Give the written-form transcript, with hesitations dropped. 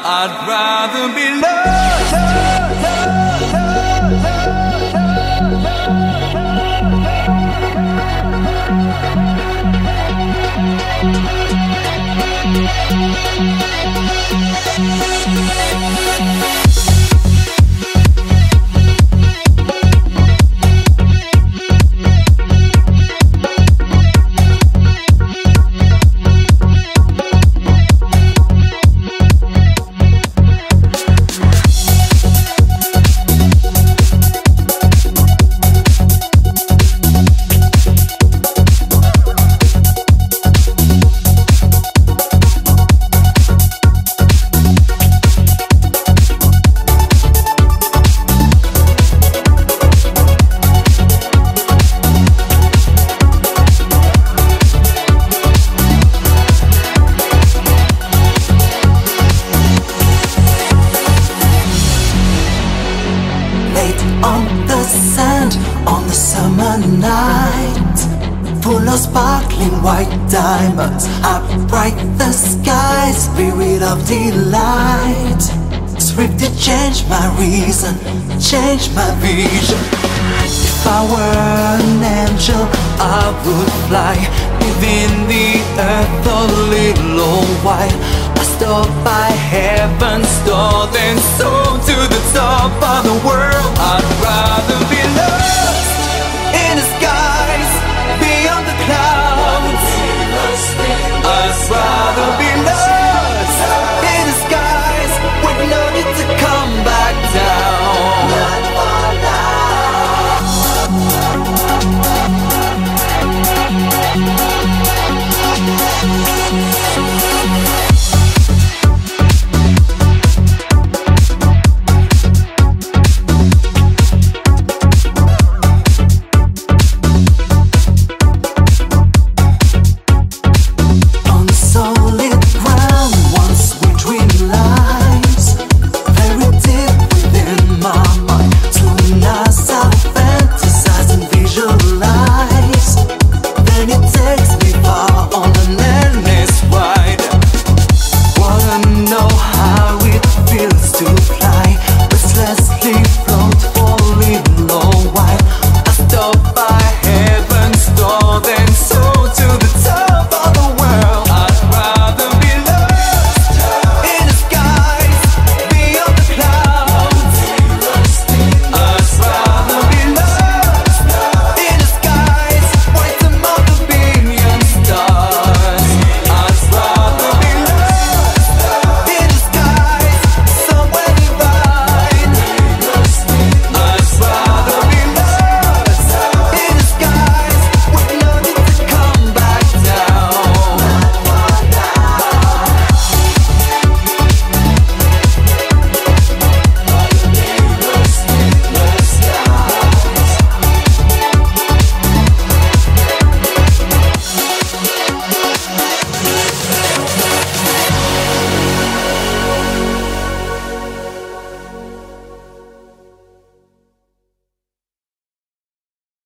I'd rather be on the sand, on the summer night, full of sparkling white diamonds, up bright the sky, spirit of delight. Swiftly change my reason, change my vision. If I were an angel, I would fly within the earth a little while. I stop by heaven's door, then soar to the top of the world.